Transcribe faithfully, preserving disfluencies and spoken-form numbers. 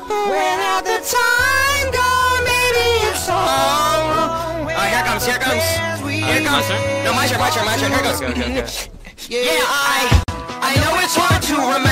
Where'd the time go? Maybe it's all. Alright, here it comes, here it comes. Here it comes. No, my turn, my turn, my turn. Here it goes. Okay, okay, okay. Yeah, I I know it's hard to remember.